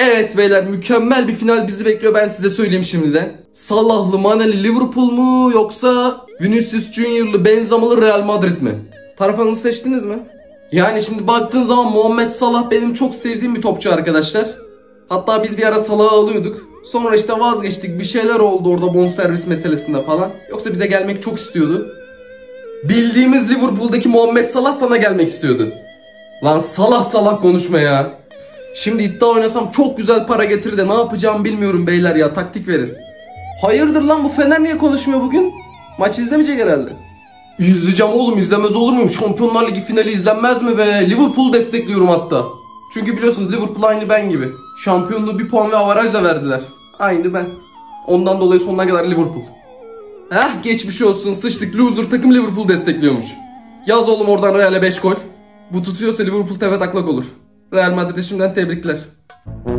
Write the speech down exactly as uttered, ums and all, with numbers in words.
Evet beyler, mükemmel bir final bizi bekliyor, ben size söyleyeyim şimdiden. Salahlı, Maneli Liverpool mu yoksa Vinicius Junior'lı, Benzema'lı Real Madrid mi? Tarafınızı seçtiniz mi? Yani şimdi baktığın zaman Muhammed Salah benim çok sevdiğim bir topçu arkadaşlar. Hatta biz bir ara Salah'ı alıyorduk. Sonra işte vazgeçtik, bir şeyler oldu orada bonservis meselesinde falan. Yoksa bize gelmek çok istiyordu. Bildiğimiz Liverpool'daki Muhammed Salah sana gelmek istiyordu. Lan Salah Salah konuşma ya. Şimdi iddia oynasam çok güzel para getirir de ne yapacağımı bilmiyorum beyler ya, taktik verin. Hayırdır lan, bu Fener niye konuşmuyor bugün? Maç izlemeyecek herhalde. İzleyeceğim oğlum, izlemez olur muyum? Şampiyonlar Ligi finali izlenmez mi be? Liverpool destekliyorum hatta. Çünkü biliyorsunuz Liverpool aynı ben gibi. Şampiyonluğu bir puan ve avarajla verdiler. Aynı ben. Ondan dolayı sonuna kadar Liverpool. Heh, geçmiş olsun, sıçtık, loser takım Liverpool destekliyormuş. Yaz oğlum oradan Real'e beş gol. Bu tutuyorsa Liverpool tepe taklak olur. Real Madrid'e şimdiden tebrikler.